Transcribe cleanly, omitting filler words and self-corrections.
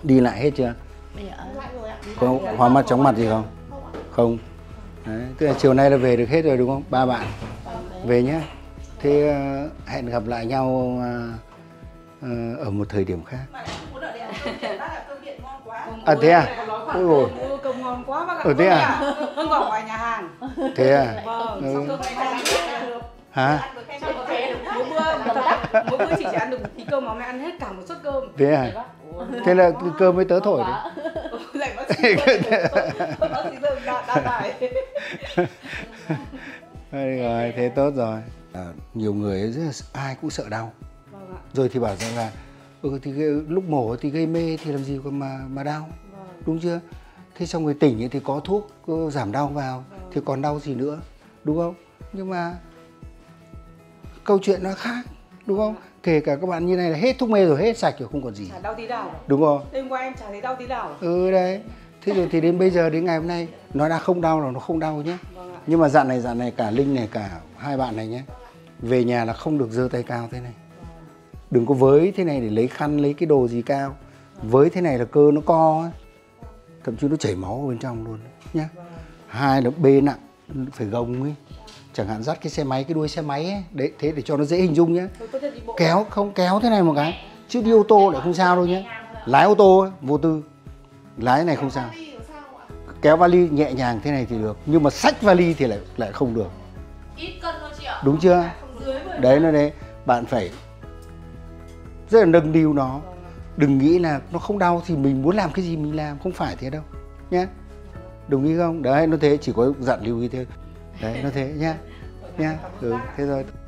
Đi lại hết chưa? Có hoa mắt chóng mặt gì không? Không. Đấy, tức là chiều nay là về được hết rồi đúng không? 3 bạn về nhé. Thế hẹn gặp lại nhau ở một thời điểm khác. À thế à? Ôi ôi. Cơm ngon quá bác ạ. Thế à? Vẫn còn ngoài nhà hàng. Thế à? Vâng. Hả? Mỗi bữa chị chỉ ăn được một tí cơm mà mẹ ăn hết cả một suất cơm. Thế à? Thế là cái cơm với tớ thổi đấy. Dạy bác sĩ Thơm đã tải. Rồi, thế tốt rồi. Nhiều người rất là, ai cũng sợ đau. Vâng ạ. Rồi thì bảo rằng là thì lúc mổ thì gây mê thì làm gì còn mà đau. Vâng. Đúng chưa? Thế xong rồi tỉnh ấy thì có thuốc giảm đau vào thì còn đau gì nữa, đúng không? Nhưng mà câu chuyện nó khác, đúng không? Kể cả các bạn như này là hết thuốc mê rồi, hết sạch rồi, không còn gì. Chả đau tí nào. Đúng không? Đêm qua em chả thấy đau tí nào. Đấy. Thế rồi thì đến bây giờ, đến ngày hôm nay nó đã không đau rồi, nó không đau nhé. Vâng ạ. Nhưng mà dặn này cả Linh này, cả hai bạn này nhé, về nhà là không được giơ tay cao thế này. Đừng có với thế này để lấy khăn, lấy cái đồ gì cao. Với thế này là cơ nó co ấy. Thậm chí nó chảy máu ở bên trong luôn nhé. Hai là bê nặng, phải gồng ấy. Chẳng hạn dắt cái xe máy, cái đuôi xe máy ấy. Đấy, thế để cho nó dễ hình dung nhé. Kéo, không kéo thế này một cái. Chứ đi ô tô lại không sao đâu nhé. Lái ô tô ấy, vô tư. Lái này không sao. Kéo vali nhẹ nhàng thế này thì được. Nhưng mà xách vali thì lại không được. Ít cân thôi chị ạ. Đúng chưa? Đấy nó đấy. Bạn phải rất là nâng niu nó. Đừng nghĩ là nó không đau thì mình muốn làm cái gì mình làm. Không phải thế đâu nhé. Đồng ý không? Đấy nó thế, chỉ có dặn lưu ý thế. Đấy nó thế nhá. Nhá. Thế rồi.